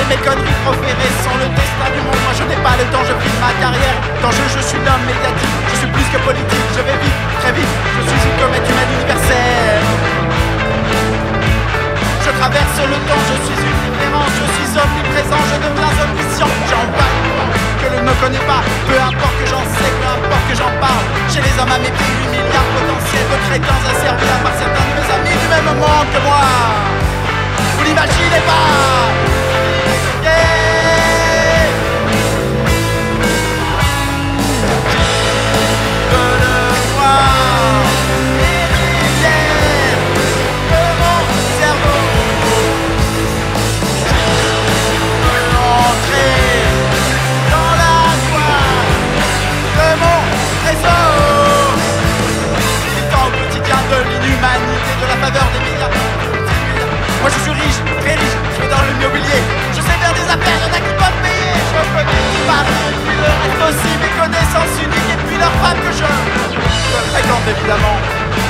mes conneries proférées sont le destin du monde. Moi je n'ai pas le temps, je filme ma carrière. Dans je suis l'homme médiatique. Je suis plus que politique, je vais vite, très vite. Je suis une comète humaine universelle. Je traverse le temps, je suis une différence. Je suis omniprésent, je deviens omniscient. J'en parle que l'on ne connaît pas. Peu importe que j'en sais, peu importe que j'en parle. Chez les hommes à mes pieds, 8 milliards potentiels de crétins asservis à part certains de mes amis du même monde que moi. Vous l'imaginez pas. Moi je suis riche, très riche, je suis dans l'immobilier. Je sais faire des affaires, y'en a qui peuvent payer. Je connais qui parlent, et puis le reste aussi. Mes connaissances uniques et puis leurs femmes que je fréquente évidemment.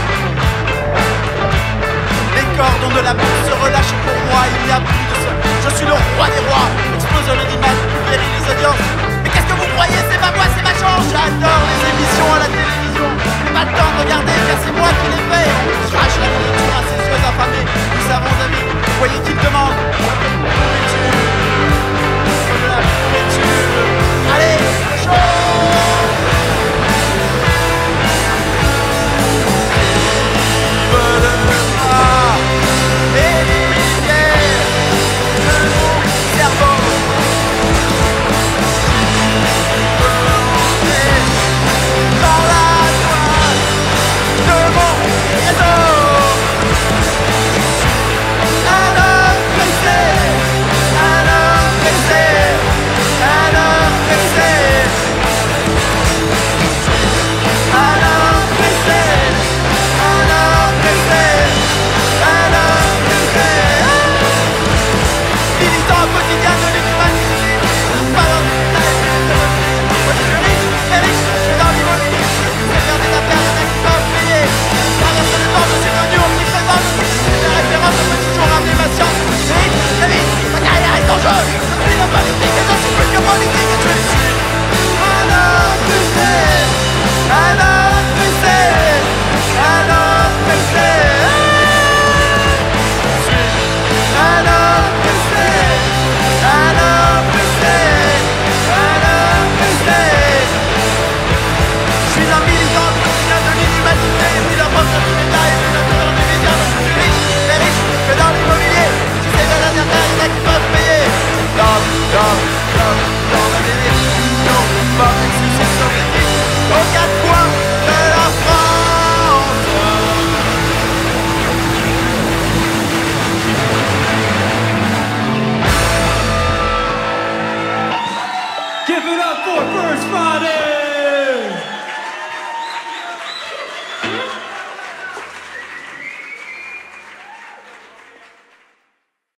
Les cordons de la bourse se relâchent pour moi, il n'y a plus de ça. Je suis le roi des rois, explosion de l'image, pulvérise les audiences. Mais qu'est-ce que vous croyez, c'est ma voix, c'est ma chance. J'adore les émissions à la télévision. J'ai pas le temps de regarder car c'est moi qui les fais. On crache la nourriture à ses yeux affamés. Nous savons amis, voyez qu'il demande.